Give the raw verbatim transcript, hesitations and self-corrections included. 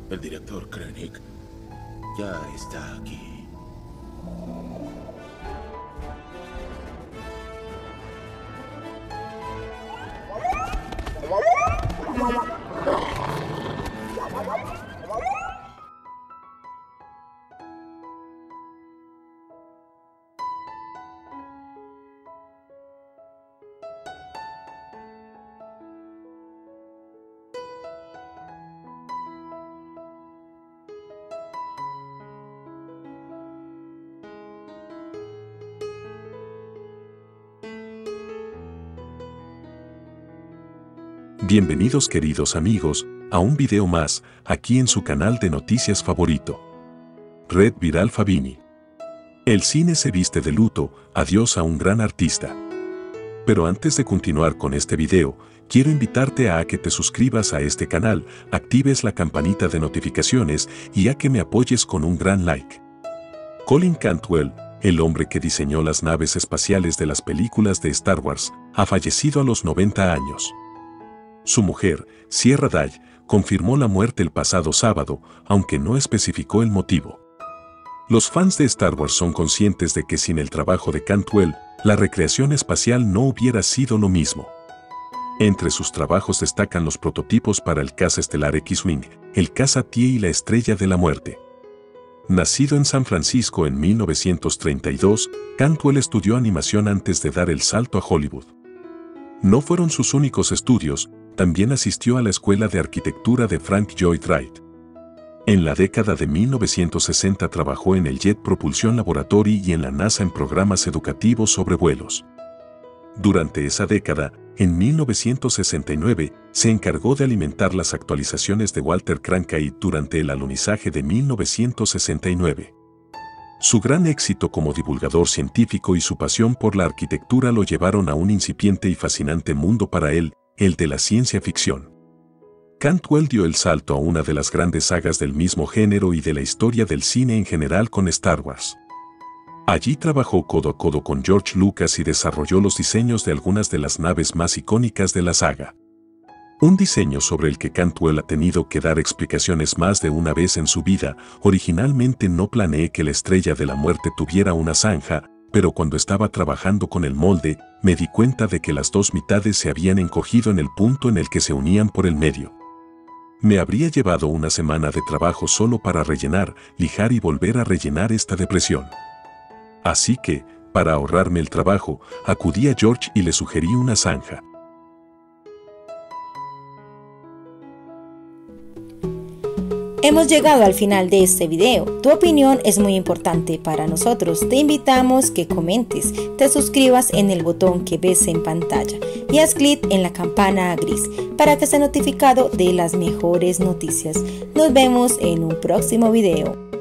El director Krennic ya está aquí. Bienvenidos queridos amigos, a un video más, aquí en su canal de noticias favorito. Red Viral Fabini. El cine se viste de luto, adiós a un gran artista. Pero antes de continuar con este video, quiero invitarte a que te suscribas a este canal, actives la campanita de notificaciones y a que me apoyes con un gran like. Colin Cantwell, el hombre que diseñó las naves espaciales de las películas de Star Wars, ha fallecido a los noventa años. Su mujer, Sierra Day, confirmó la muerte el pasado sábado, aunque no especificó el motivo. Los fans de Star Wars son conscientes de que sin el trabajo de Cantwell, la recreación espacial no hubiera sido lo mismo. Entre sus trabajos destacan los prototipos para el caza estelar X-Wing, el caza Tie y la Estrella de la Muerte. Nacido en San Francisco en mil novecientos treinta y dos, Cantwell estudió animación antes de dar el salto a Hollywood. No fueron sus únicos estudios, también asistió a la Escuela de Arquitectura de Frank Lloyd Wright. En la década de mil novecientos sesenta trabajó en el Jet Propulsion Laboratory y en la NASA en programas educativos sobre vuelos. Durante esa década, en mil novecientos sesenta y nueve, se encargó de alimentar las actualizaciones de Walter Cronkite durante el alunizaje de mil novecientos sesenta y nueve. Su gran éxito como divulgador científico y su pasión por la arquitectura lo llevaron a un incipiente y fascinante mundo para él, el de la ciencia ficción. Cantwell dio el salto a una de las grandes sagas del mismo género y de la historia del cine en general con Star Wars. Allí trabajó codo a codo con George Lucas y desarrolló los diseños de algunas de las naves más icónicas de la saga. Un diseño sobre el que Cantwell ha tenido que dar explicaciones más de una vez en su vida. Originalmente no planeé que la Estrella de la Muerte tuviera una zanja, pero cuando estaba trabajando con el molde, me di cuenta de que las dos mitades se habían encogido en el punto en el que se unían por el medio. Me habría llevado una semana de trabajo solo para rellenar, lijar y volver a rellenar esta depresión. Así que, para ahorrarme el trabajo, acudí a George y le sugerí una zanja. Hemos llegado al final de este video. Tu opinión es muy importante para nosotros. Te invitamos que comentes, te suscribas en el botón que ves en pantalla y haz clic en la campana gris para que estés notificado de las mejores noticias. Nos vemos en un próximo video.